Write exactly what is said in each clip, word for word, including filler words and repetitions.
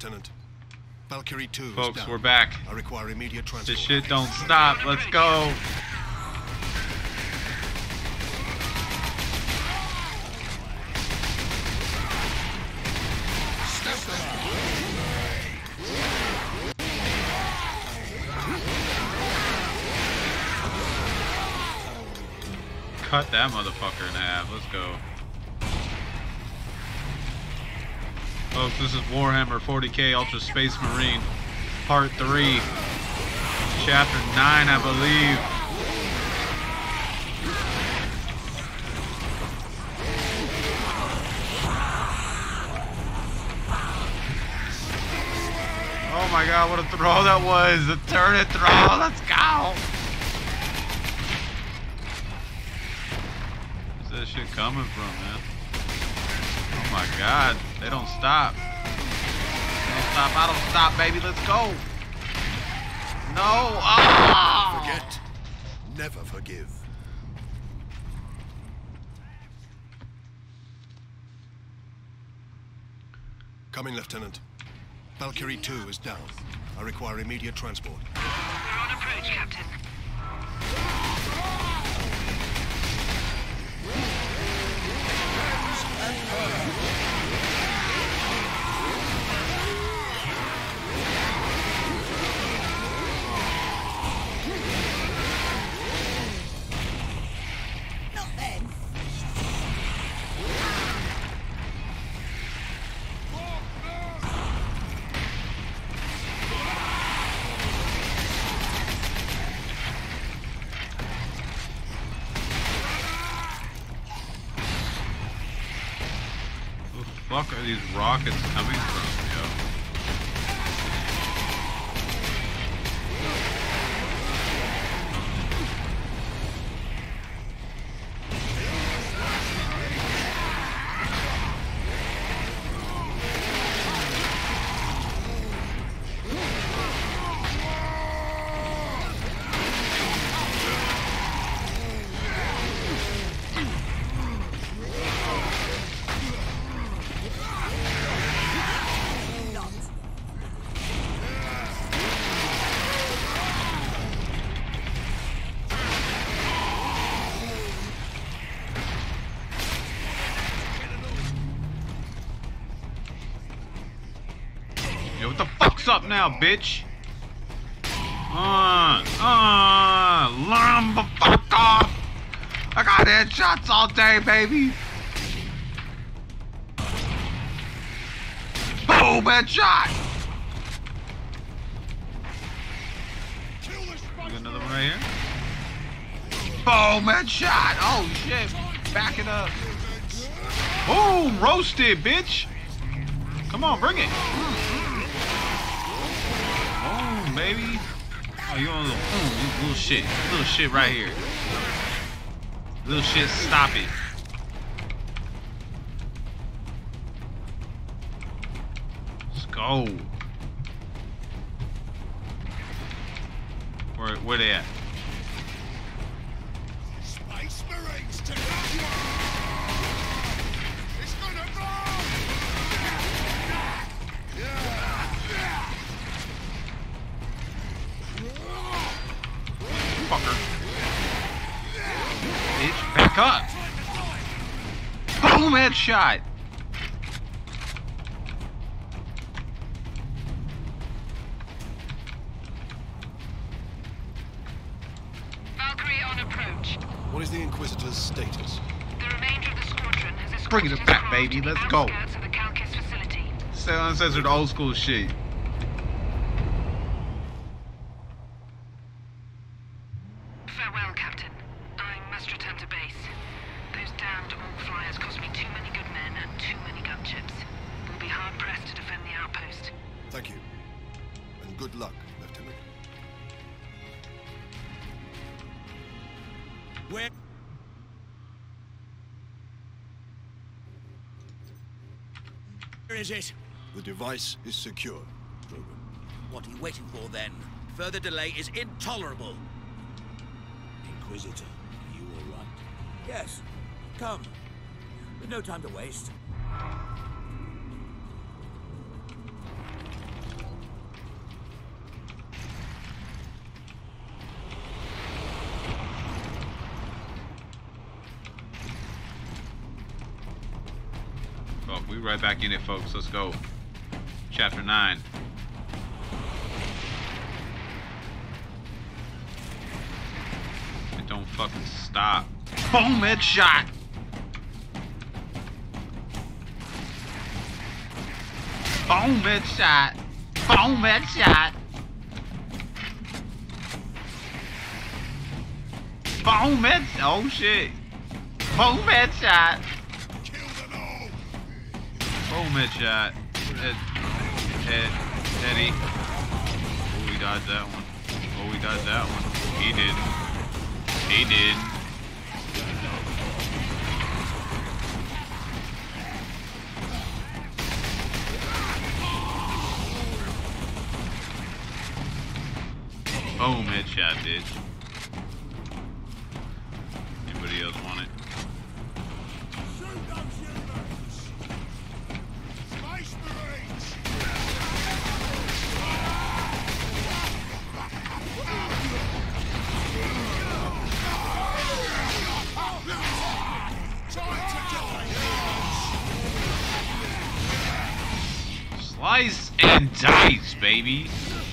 Lieutenant. Valkyrie two is Folks, down. we're back. I require immediate transport. This shit don't stop. Let's go. Cut that motherfucker in half. Let's go. Folks, this is Warhammer forty K Ultra Space Marine Part three. Chapter nine, I believe. Oh my god, what a throw that was. A turret throw. Let's go. Where's that shit coming from, man? Oh my god, they don't stop. They don't stop. I don't stop, baby. Let's go. No. Ah! Forget. Never forgive. Coming, Lieutenant. Valkyrie two is down. I require immediate transport. We're on approach, Captain. Where the fuck are these rockets coming from, yo? Yo, what the fuck's up now, bitch? Uh, uh, lumber fuck off! I got headshots all day, baby! Boom, headshot! Got another one right here. Boom, headshot! Oh shit, back it up. Boom, roasted, bitch! Come on, bring it! Boom, baby! Oh, you on a little, mm, little shit, little shit right here. Little shit, stop it. Let's go. Where, where they at? Space Marines to It's gonna blow! Fucker. Bitch, back up. Boom, headshot. Valkyrie on approach. What is the Inquisitor's status? The remainder of the squadron has escorted Bring it us back, across baby. to the Let's go. outskirts of the Calcis facility. Say uncensored old school shit. Farewell, Captain. I must return to base. Those damned all-flyers cost me too many good men and too many gunships. We'll be hard-pressed to defend the outpost. Thank you. And good luck, Lieutenant. Where? Where is it? The device is secure, Drogon. What are you waiting for then? Further delay is intolerable. Inquisitor, are you all right? Yes. Come. There's no time to waste. right back in it, folks. Let's go. Chapter nine. It don't fucking stop. Boom, headshot. Boom, headshot. Boom, headshot. Boom, headshot. Oh shit. Boom, headshot. Boom, headshot. Head, head, Eddie. Oh, he dodged that one. Oh, he dodged that one. He did. He did. Boom, headshot, bitch. Anybody else want it? Slice and dice, baby.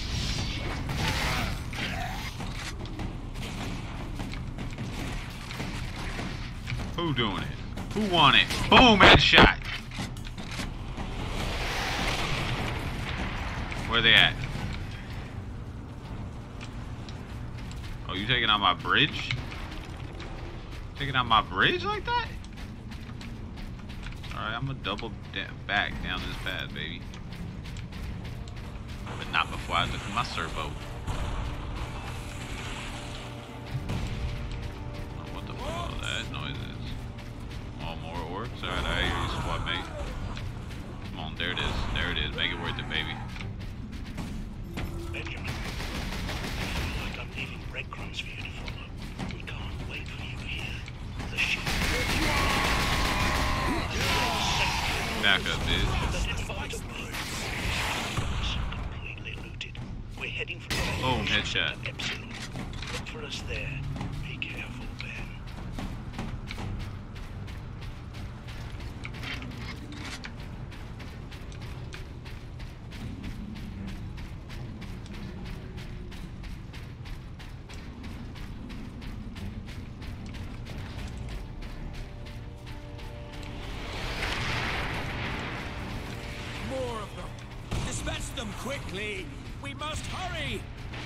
Who doing it? Who won it? Boom, headshot. Where they at? Oh, you taking out my bridge? Taking out my bridge like that? Alright, I'm gonna double back down this path, baby. But not before I look at my servo. Oh, what the fuck all that noise is? Oh, more orcs? Alright, I hear you, squad mate. Come on, there it is. There it is. Make it worth it, baby. Benjamin, I feel like I'm leaving breadcrumbs for you to follow. We can't wait for you here. The ship. Back up, bitch. Completely looted. We're heading for the Boom, headshot. Epsilon. Look for us there. Be careful, Ben. More of them. Dispatch them quickly. We must hurry.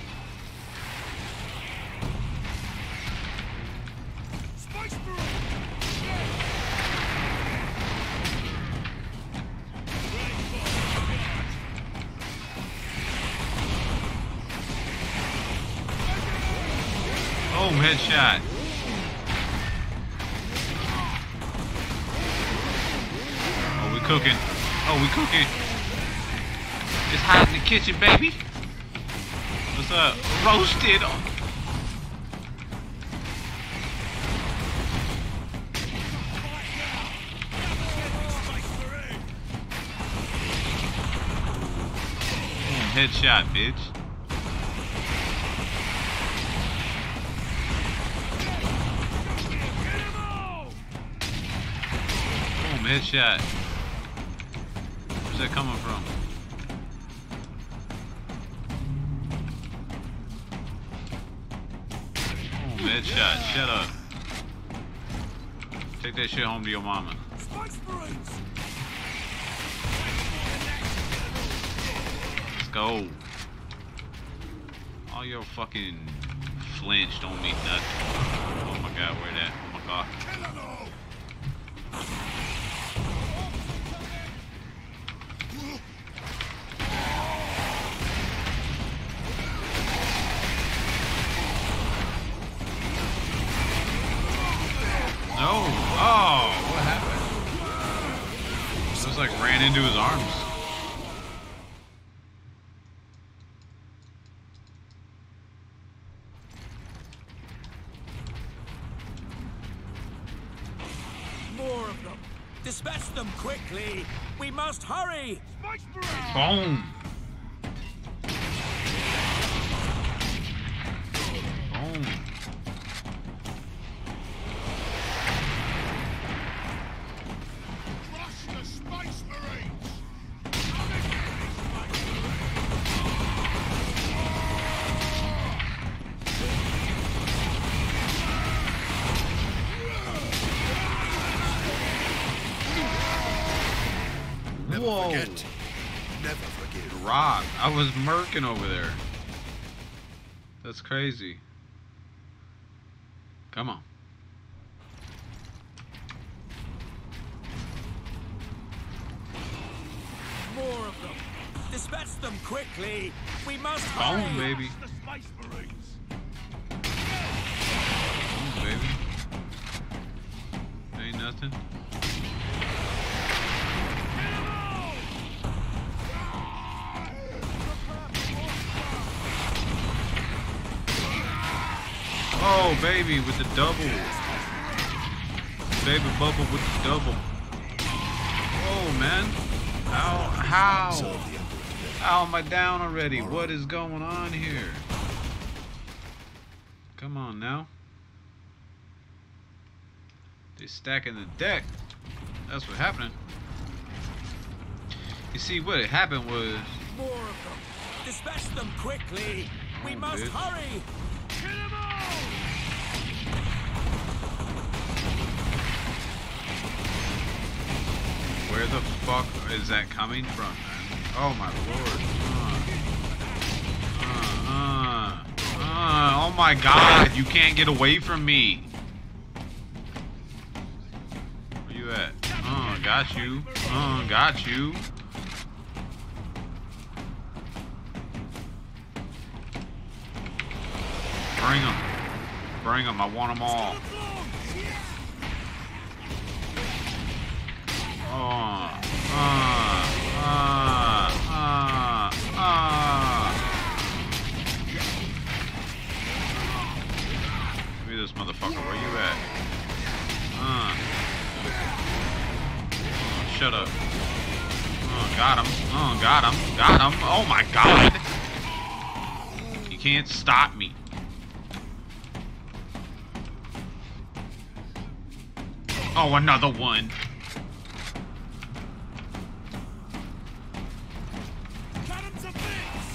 Boom, headshot. Oh, we cooking. Oh, we cooking. It's hot in the kitchen, baby. What's up? Roasted. Boom, headshot, bitch. Boom, headshot. Where's that coming from? Boom, headshot. Shut up. Take that shit home to your mama. Let's go. All your fucking flinch don't mean nothing. Oh my god, where that? Oh my god. No! Oh! What happened? Just like ran into his arms. More of them. Dispatch them quickly. We must hurry. Boom! Boom! Crush the Space Marine! Whoa. Forget. Never forgive. Rock. I was murking over there. That's crazy. Come on. More of them. Dispatch them quickly. We must Boom, hurry. baby. The Space Marines. Boom, baby. Ain't nothing. Oh, baby, with the double. Baby bubble with the double. Oh, man. How? How? How am I down already? What is going on here? Come on now. They're stacking the deck. That's what happened. You see, what had happened was... More of them. Dispatch them quickly. We Oh, must bitch. hurry. Kill them all. Where the fuck is that coming from, man? Oh my lord. Uh, uh, uh, uh, oh my god, you can't get away from me. Where you at? Uh, got you. Uh, got you. Bring them. Bring them. I want them all. Oh, uh, uh, uh, uh. Give me this motherfucker. Where you at? Uh. Oh, shut up. Oh, got him. Oh, got him. Got him. Oh my god. You can't stop me. Oh, another one. Cut them to bits.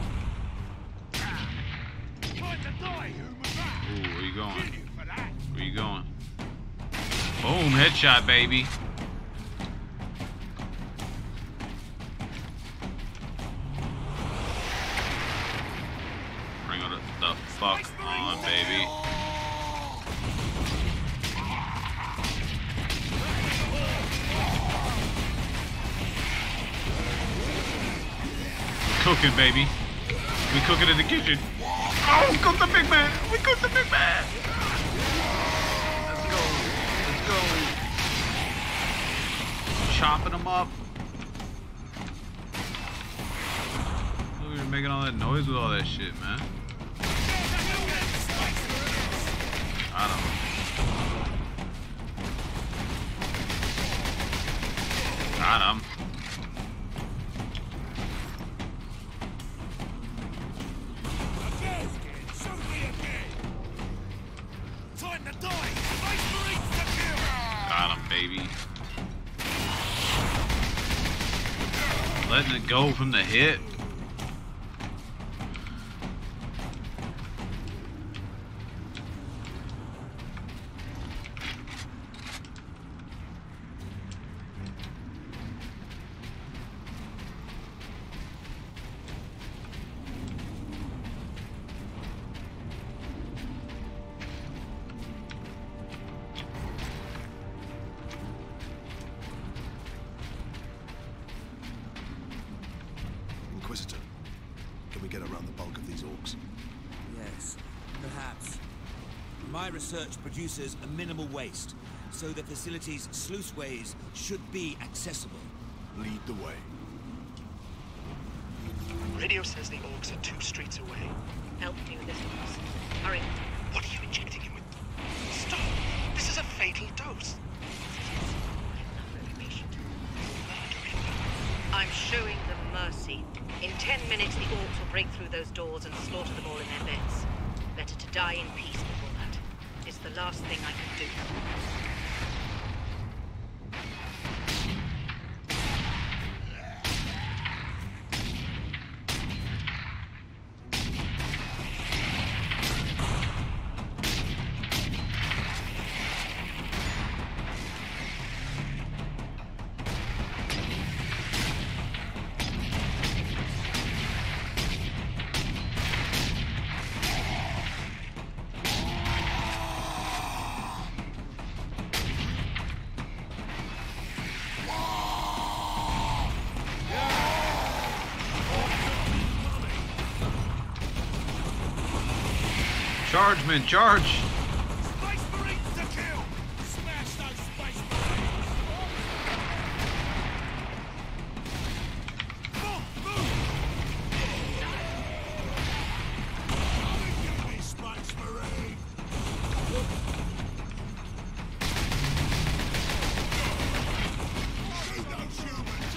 Time to die. Ooh, where you going? Where you going? Boom, headshot, baby. Bring it the fuck on, baby. Cooking, baby. We cooking in the kitchen. Oh, we cooked the big man. We cooked the big man. Let's go. Let's go. Chopping them up. Look, you're making all that noise with all that shit, man. I don't know. Got him. Got him, baby. Letting it go from the hit. Inquisitor, can we get around the bulk of these orcs? Yes, perhaps. My research produces a minimal waste, so the facility's sluiceways should be accessible. Lead the way. Radio says the orcs are two streets away. Help me with this, boss. Hurry. What are you injecting him with? Stop! This is a fatal dose. I'm showing them mercy. In ten minutes, the orcs will break through those doors and slaughter them all in their beds. Better to die in peace before that. It's the last thing I can do. Charge, men, charge! Space Marines to kill! Smash those Space Marines! Move, move! Give me Space Marine! Shoot those humans!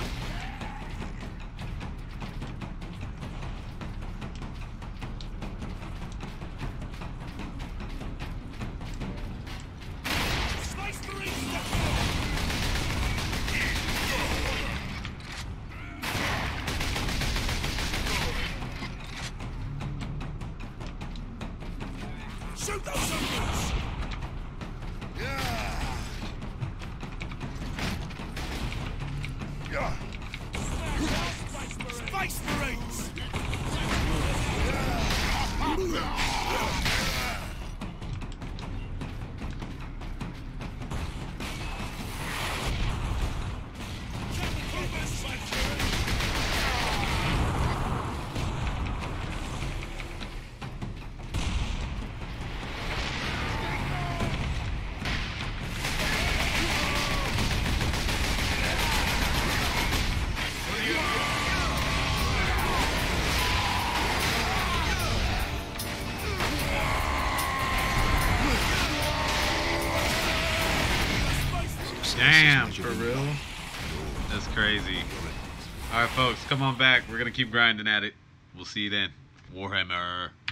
Space Marines to kill! Shoot those humans! Yeah! Yeah! Space Marines! Damn, for real? That's crazy. Alright folks, come on back. We're gonna keep grinding at it. We'll see you then. Warhammer.